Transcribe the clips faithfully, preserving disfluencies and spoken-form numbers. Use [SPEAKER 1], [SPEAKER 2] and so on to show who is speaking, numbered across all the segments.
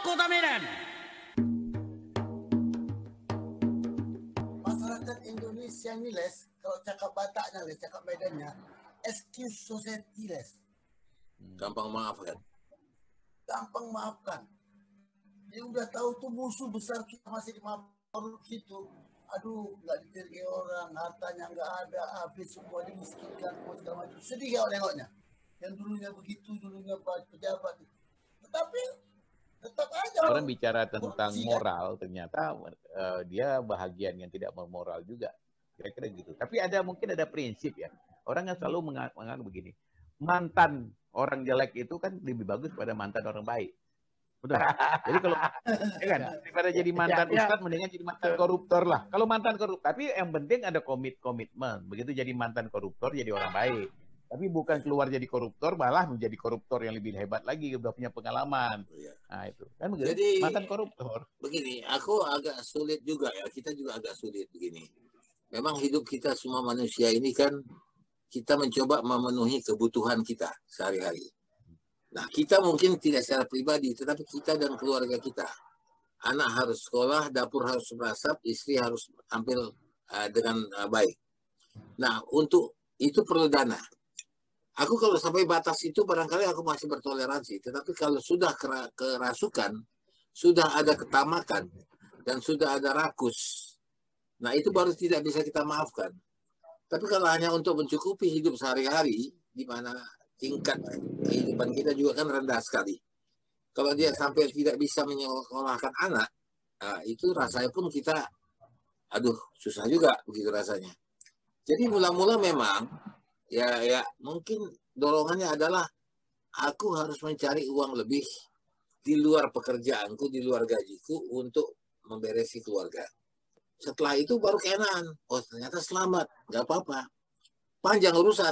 [SPEAKER 1] Kota Medan.
[SPEAKER 2] Masyarakat Indonesia ni Les, kalau cakap Bataknya Les, cakap Medannya, excuse society Les.
[SPEAKER 3] Gampang maafkan.
[SPEAKER 2] Gampang maafkan. Dia udah tahu tuh musuh besar kita masih di korupsi itu. Aduh, nggak diterima orang, hartanya nggak ada, habis semua dimiskinkan, semua segala macam. Sedih ya nengoknya. Yang dulunya begitu, dulunya pejabat. Tetapi tetap aja
[SPEAKER 4] orang bicara tentang
[SPEAKER 2] korupsi,
[SPEAKER 4] moral, kan? Ternyata uh, dia bahagian yang tidak moral juga. Kira-kira gitu. Tapi ada mungkin ada prinsip ya. Orang yang selalu menganggap begini. Mantan orang jelek itu kan lebih bagus pada mantan orang baik. Betul. Jadi kalau ya kan, daripada jadi mantan ya, ustadz, ya. Mendingan jadi mantan koruptor lah. Kalau mantan koruptor, tapi yang penting ada komit komitmen. Begitu jadi mantan koruptor, jadi orang baik. Tapi bukan keluar jadi koruptor, malah menjadi koruptor yang lebih hebat lagi, udah punya pengalaman. Nah itu kan begitu. Jadi mantan koruptor.
[SPEAKER 3] Begini, aku agak sulit juga ya. Kita juga agak sulit begini. Memang hidup kita semua manusia ini kan kita mencoba memenuhi kebutuhan kita sehari-hari. Nah, kita mungkin tidak secara pribadi, tetapi kita dan keluarga kita. Anak harus sekolah, dapur harus merasap, istri harus tampil uh, dengan uh, baik. Nah, untuk itu perlu dana. Aku kalau sampai batas itu barangkali aku masih bertoleransi. Tetapi kalau sudah kerasukan, sudah ada ketamakan, dan sudah ada rakus, nah itu baru tidak bisa kita maafkan. Tapi kalau hanya untuk mencukupi hidup sehari-hari, di mana tingkat kehidupan kita juga kan rendah sekali. Kalau dia sampai tidak bisa menyekolahkan anak, nah itu rasanya pun kita, aduh susah juga begitu rasanya. Jadi mula-mula memang, ya ya mungkin dorongannya adalah aku harus mencari uang lebih di luar pekerjaanku, di luar gajiku untuk memberesi keluarga. Setelah itu baru keenaan. Oh ternyata selamat, nggak apa-apa. Panjang urusan.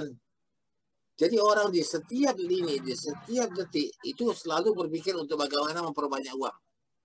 [SPEAKER 3] Jadi orang di setiap lini, di setiap detik itu selalu berpikir untuk bagaimana memperbanyak uang.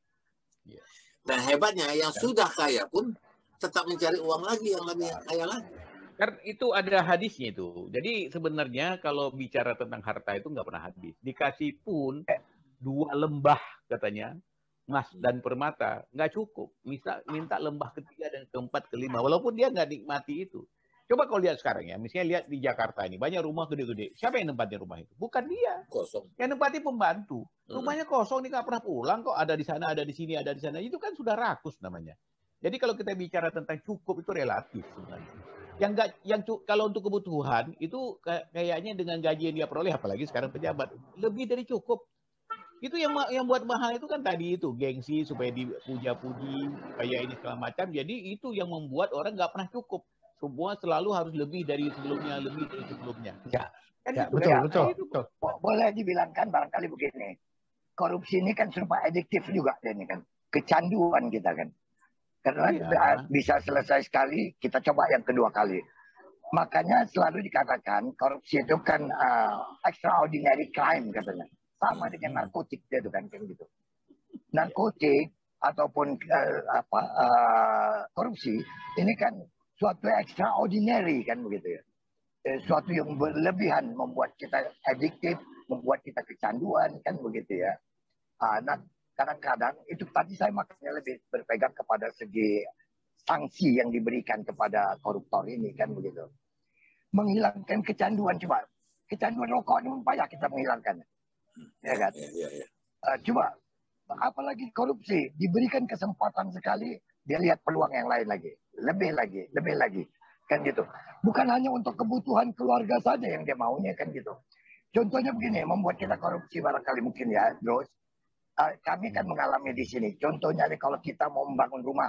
[SPEAKER 3] Dan hebatnya yang sudah kaya pun tetap mencari uang lagi yang lebih kaya lagi.
[SPEAKER 4] Karena itu ada hadisnya itu. Jadi sebenarnya kalau bicara tentang harta itu nggak pernah habis. Dikasih pun dua lembah katanya, emas dan permata, nggak cukup. Misal minta lembah ketiga dan keempat, kelima. Walaupun dia nggak nikmati itu. Coba kalau lihat sekarang ya, misalnya lihat di Jakarta ini, banyak rumah gede-gede. Siapa yang nempatin rumah itu? Bukan dia.
[SPEAKER 3] Kosong.
[SPEAKER 4] Yang nempatin pembantu. Rumahnya kosong, nih nggak pernah pulang kok. Ada di sana, ada di sini, ada di sana. Itu kan sudah rakus namanya. Jadi kalau kita bicara tentang cukup itu relatif sebenarnya. Yang nggak, yang kalau untuk kebutuhan itu kayaknya dengan gaji yang dia peroleh, apalagi sekarang pejabat, lebih dari cukup. Itu yang yang buat mahal itu kan tadi itu gengsi supaya dipuja-puji, supaya ini segala macam. Jadi itu yang membuat orang nggak pernah cukup. Semua selalu harus lebih dari sebelumnya, lebih dari sebelumnya.
[SPEAKER 5] Ya,
[SPEAKER 4] kan
[SPEAKER 5] ya
[SPEAKER 4] itu,
[SPEAKER 5] betul,
[SPEAKER 4] kan?
[SPEAKER 5] betul,
[SPEAKER 4] Nah, itu.
[SPEAKER 5] betul. Boleh dibilangkan barangkali begini. Korupsi ini kan serba adiktif juga, ini kan kecanduan kita kan. Karena iya. Bisa selesai sekali, kita coba yang kedua kali. Makanya selalu dikatakan korupsi itu kan uh, extraordinary crime katanya. Sama dengan narkotik dia itu kan kayak gitu. Narkotik ataupun uh, apa uh, korupsi ini kan suatu extraordinary kan begitu ya. Eh, suatu yang berlebihan membuat kita adiktif, membuat kita kecanduan kan begitu ya. Uh, nah, kadang-kadang itu tadi saya makanya lebih berpegang kepada segi sanksi yang diberikan kepada koruptor ini kan begitu. Menghilangkan kecanduan coba. Kecanduan rokok ini payah kita menghilangkan. Ya kan?
[SPEAKER 3] Ya, ya, ya.
[SPEAKER 5] Uh, coba apalagi korupsi diberikan kesempatan sekali dia lihat peluang yang lain lagi. Lebih lagi, lebih lagi. Kan gitu. Bukan hanya untuk kebutuhan keluarga saja yang dia maunya kan gitu. Contohnya begini, membuat kita korupsi barangkali mungkin ya, terus uh, kami kan mengalami di sini. Contohnya nih kalau kita mau membangun rumah,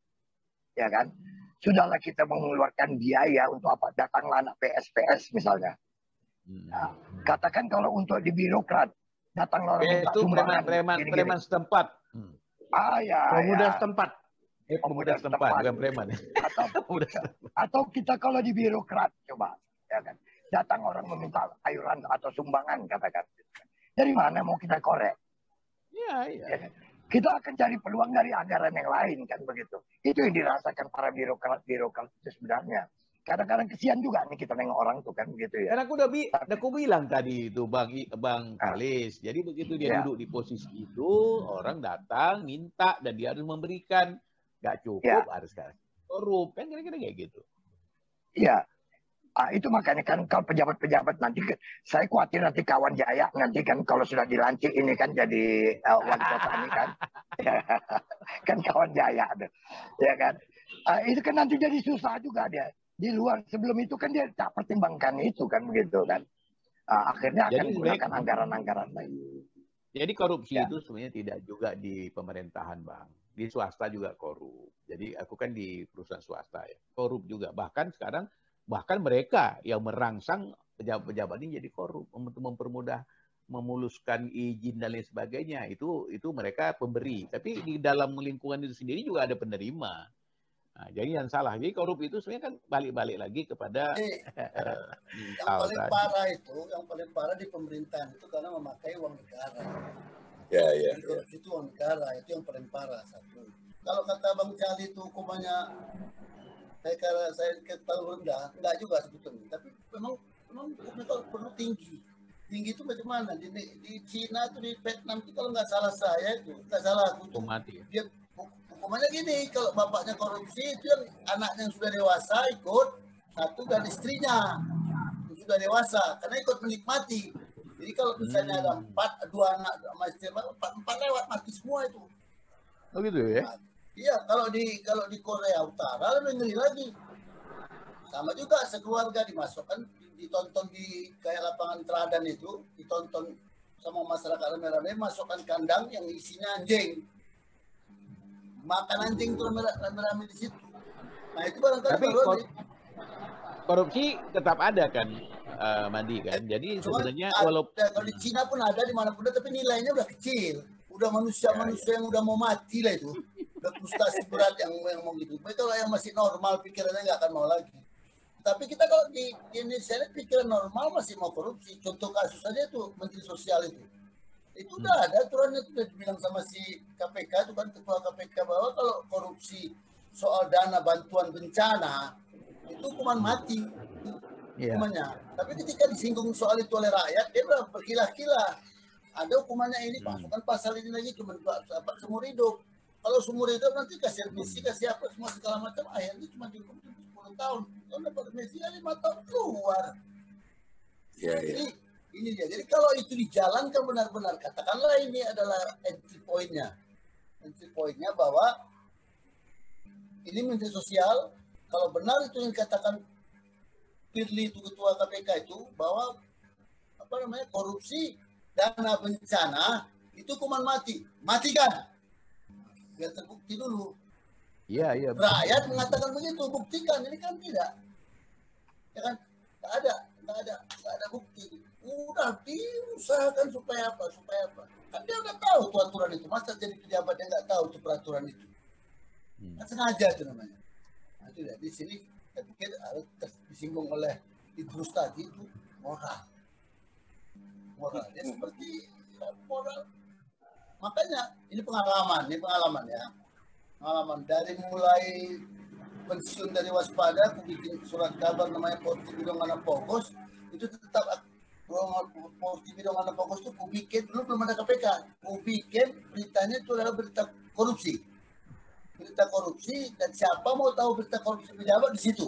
[SPEAKER 5] ya kan, sudahlah kita mengeluarkan biaya untuk apa? Datanglah anak P S P S misalnya. Nah, katakan kalau untuk di birokrat, datanglah orang minta
[SPEAKER 4] itu
[SPEAKER 5] sumbangan.
[SPEAKER 4] preman, preman, preman setempat.
[SPEAKER 5] Hmm. Ah ya.
[SPEAKER 4] Pemuda
[SPEAKER 5] ya.
[SPEAKER 4] setempat. Eh, pemuda setempat, bukan preman.
[SPEAKER 5] Atau, atau kita kalau di birokrat coba, ya kan, datang orang meminta ayuran atau sumbangan katakan. Dari mana mau kita korek?
[SPEAKER 4] Ya, iya.
[SPEAKER 5] Ya kan? Kita akan cari peluang dari anggaran yang lain kan begitu. Itu yang dirasakan para birokrat-birokrat itu sebenarnya. kadang-kadang kesian juga nih kita nengok orang tuh kan gitu ya.
[SPEAKER 4] Karena aku udah, bi udah aku bilang tadi itu Bang I- Bang
[SPEAKER 5] Ah,
[SPEAKER 4] Kalis. Jadi begitu dia
[SPEAKER 5] ya,
[SPEAKER 4] duduk di posisi itu, orang datang minta dan dia harus memberikan. Nggak cukup
[SPEAKER 5] ya,
[SPEAKER 4] harus kasih korup kan kira-kira kayak gitu.
[SPEAKER 5] ya. Ah, itu makanya kan kalau pejabat-pejabat nanti, ke- saya khawatir nanti kawan Jaya nanti kan kalau sudah dilantik ini kan jadi uh, wali kota ini kan, kan kawan Jaya ada, ya kan. Ah, itu kan nanti jadi susah juga dia. Di luar sebelum itu kan dia tak pertimbangkan itu kan begitu kan. Ah, akhirnya akan
[SPEAKER 4] Jadi sebenarnya
[SPEAKER 5] menggunakan anggaran-anggaran lain.
[SPEAKER 4] Jadi korupsi
[SPEAKER 5] Ya,
[SPEAKER 4] itu sebenarnya tidak juga di pemerintahan, Bang. Di swasta juga korup. Jadi aku kan di perusahaan swasta ya, korup juga. Bahkan sekarang, bahkan mereka yang merangsang pejabat-pejabat ini jadi korup untuk mempermudah memuluskan izin dan lain sebagainya. Itu itu mereka pemberi. Tapi di dalam lingkungan itu sendiri juga ada penerima. Nah, jadi yang salah. Jadi korup itu sebenarnya kan balik-balik lagi kepada
[SPEAKER 2] Eh,
[SPEAKER 4] eh,
[SPEAKER 2] yang
[SPEAKER 4] mental
[SPEAKER 2] paling
[SPEAKER 4] tadi.
[SPEAKER 2] parah itu, yang paling parah di pemerintahan itu karena memakai uang negara.
[SPEAKER 3] Ya, ya,
[SPEAKER 2] Jadi
[SPEAKER 3] ya.
[SPEAKER 2] korupsi itu uang negara, itu yang paling parah satu. Kalau kata Bang Cali itu hukumannya saya kira saya ketahui rendah, enggak juga sebetulnya. Tapi memang memang hukumnya kalau perlu tinggi. Tinggi itu bagaimana? Di, di Cina itu di Vietnam itu kalau nggak salah saya itu nggak salah aku tuh
[SPEAKER 4] Hukum mati. Ya.
[SPEAKER 2] dia hukumannya gini, kalau bapaknya korupsi itu yang anaknya yang sudah dewasa ikut, satu dan istrinya yang sudah dewasa karena ikut menikmati. Jadi kalau misalnya ada
[SPEAKER 4] Hmm.
[SPEAKER 2] empat, dua anak sama istri, empat, empat lewat mati semua itu.
[SPEAKER 4] Oh gitu ya?
[SPEAKER 2] Nah, iya, kalau di kalau di Korea Utara lebih ngeri lagi. Sama juga sekeluarga dimasukkan, ditonton di kayak lapangan teladan itu, ditonton sama masyarakat rame-rame, masukkan kandang yang isinya anjing. Makan anjing tuh rame-rame di situ. Nah itu barangkali
[SPEAKER 4] Tapi
[SPEAKER 2] baru
[SPEAKER 4] kor
[SPEAKER 2] di,
[SPEAKER 4] korupsi tetap ada kan, eh, Mandi kan. Jadi
[SPEAKER 2] cuma
[SPEAKER 4] sebenarnya
[SPEAKER 2] ada,
[SPEAKER 4] walaupun
[SPEAKER 2] kalau di Cina pun ada, di mana pun ada, tapi nilainya udah kecil. Udah manusia-manusia yang udah mau mati lah itu. Udah frustasi berat yang, yang mau gitu. Tapi kalau yang masih normal pikirannya nggak akan mau lagi. Tapi kita kalau di, di Indonesia ini pikiran normal masih mau korupsi. Contoh kasus aja tuh Menteri Sosial itu. Itu udah ada aturannya, itu udah dibilang sama si K P K itu kan, ketua K P K, bahwa kalau korupsi soal dana bantuan bencana itu hukuman mati
[SPEAKER 4] Iya.
[SPEAKER 2] hukumannya. Tapi ketika disinggung soal itu oleh rakyat, dia udah berkilah-kilah. Ada hukumannya ini,
[SPEAKER 4] Hmm.
[SPEAKER 2] masukkan pasal ini lagi cuma apa seumur hidup. Kalau seumur hidup nanti kasih remisi, kasih apa semua segala macam, akhirnya cuma dihukum sepuluh tahun. Kalau dapat remisi ya lima tahun keluar.
[SPEAKER 3] Ya, ya.
[SPEAKER 2] Jadi ini dia. Jadi kalau itu dijalankan benar-benar, katakanlah ini adalah entry point-nya. Entry point-nya bahwa ini Menteri Sosial, kalau benar itu yang dikatakan Firly itu ketua K P K itu, bahwa apa namanya korupsi dana bencana itu hukuman mati, matikan biar terbukti dulu.
[SPEAKER 4] Iya, iya.
[SPEAKER 2] Rakyat mengatakan begitu, buktikan. Ini kan tidak, ya kan, nggak ada, nggak ada, nggak ada bukti. Udah diusahakan supaya apa, supaya apa? Kan dia udah tahu tuh aturan itu. Masa jadi pejabat yang nggak tahu tuh peraturan itu?
[SPEAKER 4] Hmm.
[SPEAKER 2] Kan sengaja itu namanya. Nah, itu ya. Di sini saya pikir harus disinggung oleh Idrus tadi itu moral. Moral. Ya seperti ya, moral. Makanya ini pengalaman, ini pengalaman ya. Pengalaman dari mulai pensiun dari Waspada, aku bikin surat kabar namanya Porti Bidong Anak Pokos, itu tetap Porti Bidong Anak Pokos itu aku bikin, dulu belum ada K P K, aku bikin beritanya itu adalah berita korupsi. Berita korupsi, dan siapa mau tahu berita korupsi pejabat di situ.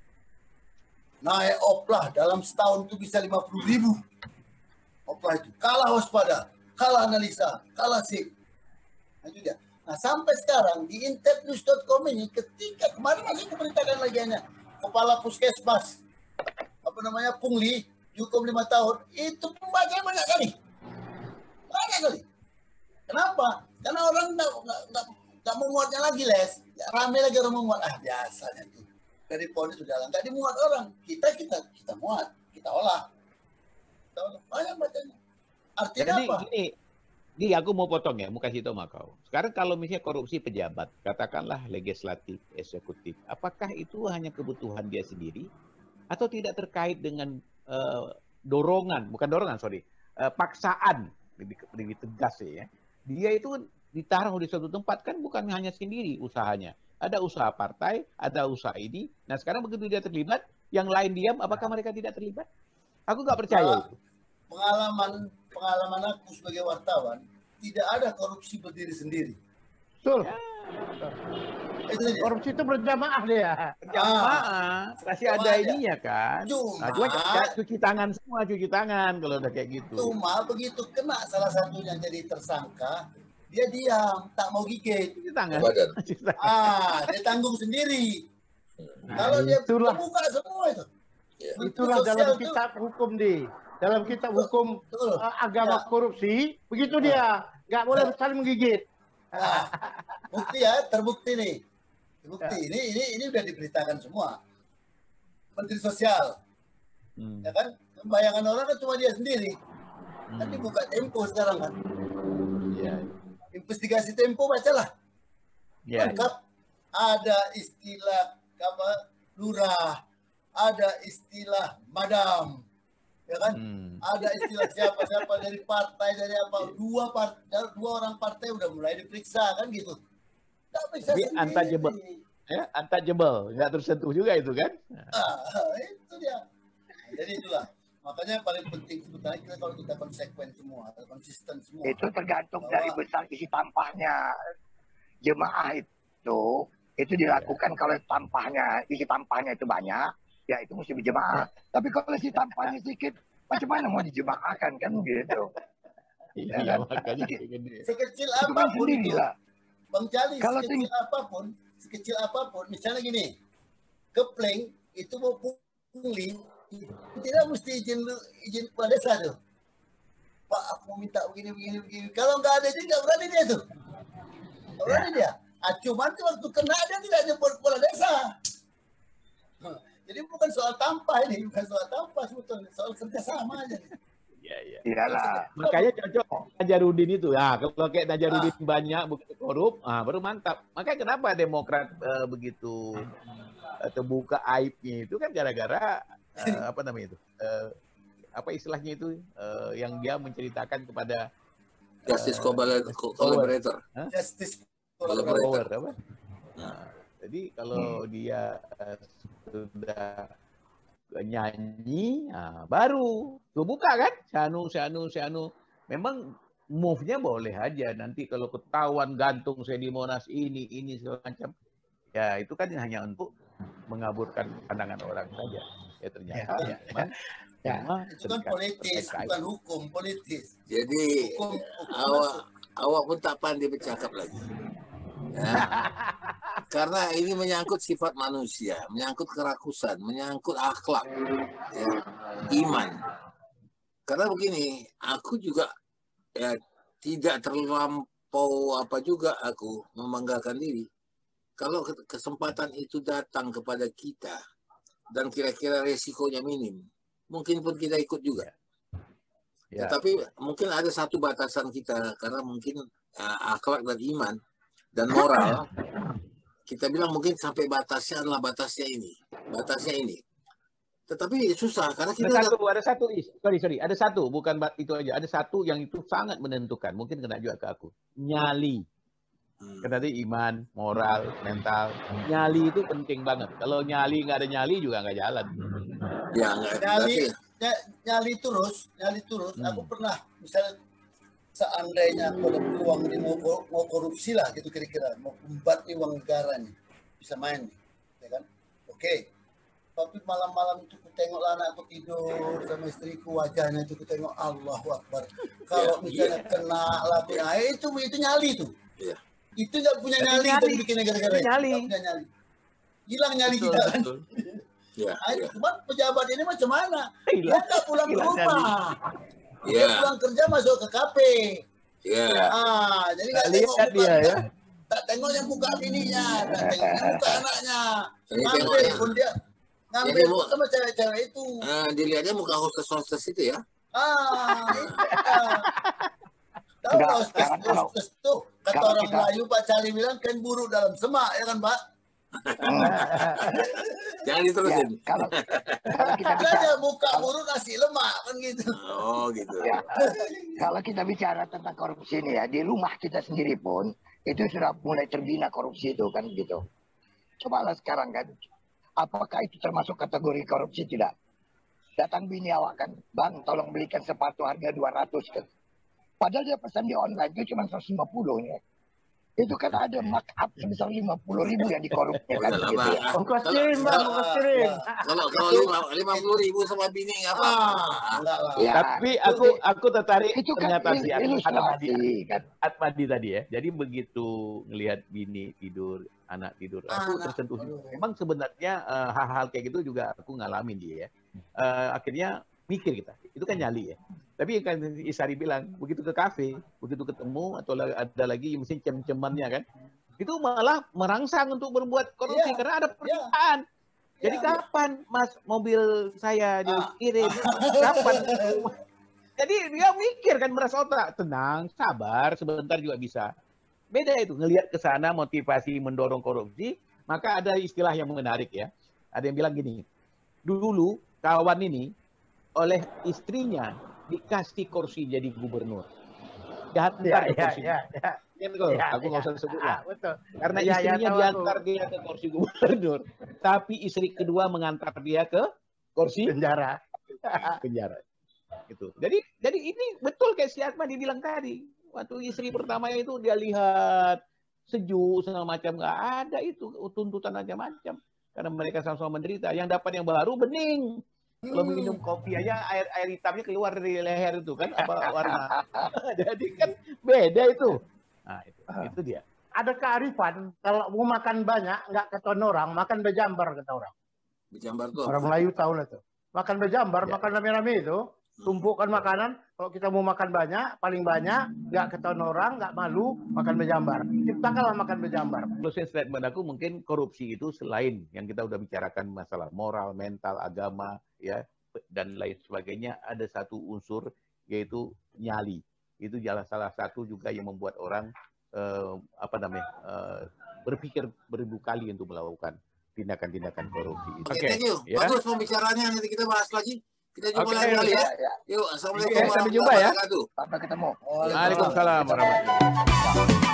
[SPEAKER 2] Naik oplah dalam setahun itu bisa lima puluh ribu. Oplah itu kalah Waspada, kalah analisa, kalah sip. Nah, itu dia. Nah sampai sekarang di intepnews dot com ini, ketika kemarin masih diberitakan lagi hanya kepala puskesmas apa namanya Pungli dihukum lima tahun, itu pembacanya banyak kali, banyak kali. Kenapa? Karena orang nggak nggak nggak memuatnya lagi, Les. Ya, rame lagi orang memuat. Ah biasanya tuh dari pohon itu jalan nggak dimuat orang. Kita kita kita muat, kita olah, kita olah. Banyak bacanya. Artinya
[SPEAKER 4] Jadi
[SPEAKER 2] apa?
[SPEAKER 4] gini, Di, aku mau potong ya, mau kasih tahu sama kau. Sekarang kalau misalnya korupsi pejabat, katakanlah legislatif, eksekutif, apakah itu hanya kebutuhan dia sendiri atau tidak terkait dengan uh, dorongan, bukan dorongan, sorry, uh, paksaan, lebih, lebih tegas ya. Dia itu ditaruh di suatu tempat kan bukan hanya sendiri usahanya. ada usaha partai, ada usaha ini. Nah sekarang begitu dia terlibat, yang lain diam, apakah mereka tidak terlibat? Aku nggak percaya itu.
[SPEAKER 2] Pengalaman pengalaman aku sebagai wartawan, tidak ada korupsi berdiri sendiri.
[SPEAKER 1] Betul.
[SPEAKER 4] Ya.
[SPEAKER 2] Itu dia.
[SPEAKER 1] Korupsi itu berjamaah dia.
[SPEAKER 4] Jamaah, pasti ada
[SPEAKER 2] Jamaah
[SPEAKER 4] ininya kan.
[SPEAKER 2] Cuma-
[SPEAKER 4] Nah, cuma ya, cuci tangan semua, cuci tangan kalau udah kayak gitu.
[SPEAKER 2] Cuma begitu kena salah satunya jadi tersangka, dia diam, tak mau gigit.
[SPEAKER 4] Cuci tangan.
[SPEAKER 3] Badan.
[SPEAKER 4] Cuci tangan.
[SPEAKER 2] Ah, dia tanggung sendiri.
[SPEAKER 1] Nah,
[SPEAKER 2] Kalau dia
[SPEAKER 1] itulah.
[SPEAKER 2] terbuka semua itu.
[SPEAKER 3] Ya.
[SPEAKER 2] Menteri
[SPEAKER 1] Itulah
[SPEAKER 2] Sosial
[SPEAKER 1] dalam
[SPEAKER 2] tuh,
[SPEAKER 1] kitab hukum di dalam kitab hukum
[SPEAKER 2] betul.
[SPEAKER 1] uh, agama
[SPEAKER 2] Ya.
[SPEAKER 1] korupsi begitu dia nggak boleh saling menggigit.
[SPEAKER 2] Nah, bukti ya, terbukti nih. Terbukti. Ini ini ini udah diberitakan semua. Menteri Sosial,
[SPEAKER 4] Hmm.
[SPEAKER 2] ya kan? Bayangan orang kan cuma dia sendiri.
[SPEAKER 4] Hmm.
[SPEAKER 2] Kan dibuka Tempo sekarang kan.
[SPEAKER 4] Iya.
[SPEAKER 2] Investigasi Tempo bacalah.
[SPEAKER 4] Iya.
[SPEAKER 2] Lengkap. Ada istilah apa? Lurah, ada istilah madam, ya kan?
[SPEAKER 4] Hmm.
[SPEAKER 2] Ada istilah siapa-siapa dari partai dari apa? Dua part, dua orang partai udah mulai diperiksa kan gitu. Tak periksa
[SPEAKER 4] Jadi
[SPEAKER 2] sendiri.
[SPEAKER 4] untouchable. Ya, untouchable, nggak tersentuh juga itu kan?
[SPEAKER 2] Ah, itu dia. Jadi itulah. Makanya paling penting sebetulnya kita kalau kita konsekuen semua, konsisten semua.
[SPEAKER 5] Itu tergantung
[SPEAKER 2] Bahwa-
[SPEAKER 5] dari besar isi tampahnya jemaah itu. Itu dilakukan kalau tampahnya, isi tampahnya itu banyak, ya itu mesti berjemaah. Tapi kalau isi tampahnya sedikit, macam mana mau dijemaahkan kan gitu.
[SPEAKER 4] Iya,
[SPEAKER 5] Ya kan?
[SPEAKER 4] makanya kayak gini.
[SPEAKER 2] Sekecil
[SPEAKER 5] Itu kan
[SPEAKER 2] apapun
[SPEAKER 5] sendiri
[SPEAKER 2] itu,
[SPEAKER 5] lah.
[SPEAKER 2] Bang Cali,
[SPEAKER 5] Kalau
[SPEAKER 2] sekecil
[SPEAKER 5] ting-
[SPEAKER 2] apapun, sekecil apapun, misalnya gini, kepling itu mau pungli, tidak mesti izin lu- izin kepala desa tuh. Pak, aku minta begini, begini, begini. Kalau nggak ada dia nggak berani dia tuh. Nggak berani dia. Ah, cuman tuh waktu kena dia tidak nyebut kepala desa. Nah, jadi bukan soal tampah ini, bukan soal tampah sebetulnya, soal kerjasama aja.
[SPEAKER 4] Iya, iya.
[SPEAKER 5] Iyalah.
[SPEAKER 4] Makanya cocok Najarudin itu. Ya, kalau kayak Najarudin banyak bukti korup, ah, baru mantap. Makanya kenapa Demokrat eh, begitu eh, terbuka aibnya itu kan gara-gara eh, apa namanya itu? Eh, apa istilahnya itu eh, yang dia menceritakan kepada
[SPEAKER 3] Justice Collaborator. Collaborator.
[SPEAKER 2] Justice
[SPEAKER 3] Collaborator.
[SPEAKER 4] power apa? Nah, jadi kalau dia eh, sudah nyanyi, nah, baru tuh buka kan, Sianu, Sianu, Sianu. Memang move-nya boleh aja. Nanti kalau ketahuan gantung saya di Monas ini, ini segala macam, ya itu kan hanya untuk mengaburkan pandangan orang saja. Ya ternyata ya, memang
[SPEAKER 1] Ya.
[SPEAKER 4] semua
[SPEAKER 2] itu kan
[SPEAKER 4] terikat-
[SPEAKER 2] politis,
[SPEAKER 4] terkait.
[SPEAKER 2] bukan hukum, politis.
[SPEAKER 3] Jadi
[SPEAKER 2] Hukum, hukum
[SPEAKER 3] awak
[SPEAKER 2] masuk.
[SPEAKER 3] awak pun tak pandai bercakap lagi. Ya. Karena ini menyangkut sifat manusia, menyangkut kerakusan, menyangkut akhlak, ya, iman. Karena begini, aku juga ya tidak terlampau apa juga aku membanggakan diri. Kalau ke- kesempatan itu datang kepada kita dan kira-kira resikonya minim, mungkin pun kita ikut juga.
[SPEAKER 4] Ya.
[SPEAKER 3] Tetapi mungkin ada satu batasan kita karena mungkin uh, akhlak dan iman dan moral. Kita bilang mungkin sampai batasnya adalah batasnya ini, batasnya ini. Tetapi susah karena kita
[SPEAKER 4] Ada
[SPEAKER 3] udah-
[SPEAKER 4] satu, ada satu, Is. sorry, sorry, ada satu, bukan ba- itu aja, ada satu yang itu sangat menentukan, mungkin kena juga ke aku, nyali.
[SPEAKER 3] Hmm.
[SPEAKER 4] Karena tadi iman, moral, mental, nyali itu penting banget. Kalau nyali nggak ada nyali juga nggak jalan.
[SPEAKER 3] Ya, enggak,
[SPEAKER 2] nyali
[SPEAKER 3] tapi
[SPEAKER 2] ny- nyali terus nyali terus
[SPEAKER 4] Hmm.
[SPEAKER 2] aku pernah misalnya seandainya aku ada peluang ini mau, ko- mau korupsi lah gitu kira-kira mau umbat nih uang negara nih bisa main nih ya kan oke tapi malam-malam itu ku tengok lah anakku tidur sama istriku wajahnya itu ku tengok Allahu Akbar kalau
[SPEAKER 3] Ya,
[SPEAKER 2] misalnya
[SPEAKER 3] iya.
[SPEAKER 2] kena lah nah, itu itu nyali tuh
[SPEAKER 3] Iya.
[SPEAKER 2] itu nggak punya
[SPEAKER 4] Tapi
[SPEAKER 2] nyali,
[SPEAKER 4] nyali.
[SPEAKER 2] dan bikinnya gara-gara
[SPEAKER 4] Itu
[SPEAKER 2] itu.
[SPEAKER 4] nyali.
[SPEAKER 2] Nggak punya nyali hilang nyali
[SPEAKER 4] Betul,
[SPEAKER 2] kita kan
[SPEAKER 4] betul.
[SPEAKER 3] ya,
[SPEAKER 2] Nah,
[SPEAKER 3] ya,
[SPEAKER 2] cuman pejabat ini macam mana? Dia
[SPEAKER 4] Hilang.
[SPEAKER 2] nggak pulang ke
[SPEAKER 4] Hilang
[SPEAKER 2] rumah. Dia
[SPEAKER 3] ya,
[SPEAKER 2] pulang kerja masuk ke kafe.
[SPEAKER 3] ya,
[SPEAKER 2] Ah, jadi nggak
[SPEAKER 4] Nggak
[SPEAKER 2] tengok
[SPEAKER 4] lihat
[SPEAKER 2] muka
[SPEAKER 4] dia, ya.
[SPEAKER 2] Tak tengok yang muka bininya, tak tengok yang muka anaknya.
[SPEAKER 3] Ini
[SPEAKER 2] Ngambil
[SPEAKER 3] tengoknya.
[SPEAKER 2] pun dia ngambil
[SPEAKER 3] Jadi,
[SPEAKER 2] pun
[SPEAKER 3] Bu.
[SPEAKER 2] sama cewek-cewek itu.
[SPEAKER 3] Ah, dilihatnya muka hostess-hostess itu ya.
[SPEAKER 2] Ah, itu dia. Tahu
[SPEAKER 5] Enggak,
[SPEAKER 2] hostess,
[SPEAKER 5] sekarang kalau-
[SPEAKER 2] hostess tuh kata
[SPEAKER 5] kalau
[SPEAKER 2] orang
[SPEAKER 5] kita-
[SPEAKER 2] Melayu Pak Cali bilang kan buruk dalam semak ya kan Pak?
[SPEAKER 3] Jangan
[SPEAKER 5] Ya,
[SPEAKER 3] diterusin.
[SPEAKER 5] kalau kalau kita bicara
[SPEAKER 2] Makanya buka buruk nasi lemak kan gitu.
[SPEAKER 3] Oh, gitu.
[SPEAKER 5] ya, kalau kita bicara tentang korupsi ini ya di rumah kita sendiri pun itu sudah mulai terbina korupsi itu kan gitu. Cobalah sekarang kan, apakah itu termasuk kategori korupsi tidak? Datang bini awak kan, bang tolong belikan sepatu harga dua ratus kan. Padahal dia pesan di online itu cuma seratus lima puluh ya. Itu kan ada markup sebesar lima puluh ribu yang dikorupsi kan
[SPEAKER 3] Udah lah,
[SPEAKER 5] gitu
[SPEAKER 3] Bang.
[SPEAKER 5] ya.
[SPEAKER 1] Ongkos kirim bang, ongkos kirim.
[SPEAKER 3] Kalau kalau lima lima puluh ribu sama bini nggak apa?
[SPEAKER 2] Ah, enggak lah.
[SPEAKER 5] Ya,
[SPEAKER 4] Tapi aku aku tertarik
[SPEAKER 5] itu kan
[SPEAKER 4] ternyata si
[SPEAKER 5] il-
[SPEAKER 4] Atmadi,
[SPEAKER 5] ilustrasi kan.
[SPEAKER 4] Atmadi tadi ya. Jadi begitu ngelihat bini tidur, anak tidur, aku
[SPEAKER 2] Anak,
[SPEAKER 4] tersentuh.
[SPEAKER 2] aduh.
[SPEAKER 4] Memang sebenarnya eh, hal-hal kayak gitu juga aku ngalamin dia ya. Eh, akhirnya mikir kita, itu kan nyali ya. Tapi kan Isari bilang, begitu ke kafe, begitu ketemu atau la- ada lagi mesin cem-cemannya kan, itu malah merangsang untuk berbuat korupsi
[SPEAKER 2] Iya,
[SPEAKER 4] karena ada permintaan. Jadi
[SPEAKER 2] Iya,
[SPEAKER 4] kapan Mas mobil saya
[SPEAKER 2] Ah.
[SPEAKER 4] dikirim? Kapan? Jadi dia mikir kan meras otak, tenang, sabar, sebentar juga bisa. Beda itu, ngelihat ke sana motivasi mendorong korupsi, maka ada istilah yang menarik ya. Ada yang bilang gini, dulu kawan ini oleh istrinya dikasih kursi jadi gubernur. Jahat
[SPEAKER 1] Ya,
[SPEAKER 4] ntar
[SPEAKER 1] ya,
[SPEAKER 4] kursi.
[SPEAKER 1] ya, ya.
[SPEAKER 4] Kan kok,
[SPEAKER 1] Ya,
[SPEAKER 4] aku nggak
[SPEAKER 1] ya.
[SPEAKER 4] usah sebut
[SPEAKER 1] Ah,
[SPEAKER 4] lah.
[SPEAKER 1] betul.
[SPEAKER 4] Karena
[SPEAKER 1] Ya, ya,
[SPEAKER 4] istrinya
[SPEAKER 1] tahu
[SPEAKER 4] diantar
[SPEAKER 1] aku.
[SPEAKER 4] dia ke kursi gubernur, tapi istri kedua mengantar dia ke kursi
[SPEAKER 1] Penjara.
[SPEAKER 4] penjara. Gitu. Jadi jadi ini betul kayak si Atma dibilang tadi. Waktu istri pertamanya itu dia lihat sejuk segala macam, nggak ada itu tuntutan macam-macam. Karena mereka sama-sama menderita. Yang dapat yang baru bening. Kalau minum kopi aja air air hitamnya keluar dari leher itu kan apa warna. Jadi kan beda itu. Nah, itu, itu dia.
[SPEAKER 1] Ada kearifan, kalau mau makan banyak, nggak keton orang, makan bejambar kata orang.
[SPEAKER 3] Bejambar tuh.
[SPEAKER 1] Orang Melayu tahu lah tuh. Makan bejambar,
[SPEAKER 4] Ya.
[SPEAKER 1] makan rame-rame itu, tumpukkan makanan. Kalau kita mau makan banyak, paling banyak, nggak keton orang, nggak malu, makan bejambar. Ciptakanlah makan bejambar.
[SPEAKER 4] Closing statement aku mungkin korupsi itu selain yang kita udah bicarakan masalah moral, mental, agama, ya dan lain sebagainya, ada satu unsur yaitu nyali. Itu jalan salah satu juga yang membuat orang eh, apa namanya eh, berpikir beribu kali untuk melakukan tindakan-tindakan korupsi itu.
[SPEAKER 3] Oke, thank you.
[SPEAKER 4] ya.
[SPEAKER 3] Bagus pembicaraannya, nanti kita bahas lagi. Kita jumpa
[SPEAKER 4] Oke,
[SPEAKER 3] lagi kali ya.
[SPEAKER 5] Ya, ya.
[SPEAKER 3] Yuk, assalamualaikum
[SPEAKER 4] Oke, sampai jumpa ya.
[SPEAKER 3] warahmatullahi wabarakatuh.
[SPEAKER 5] Sampai ketemu.
[SPEAKER 4] Waalaikumsalam warahmatullahi wabarakatuh.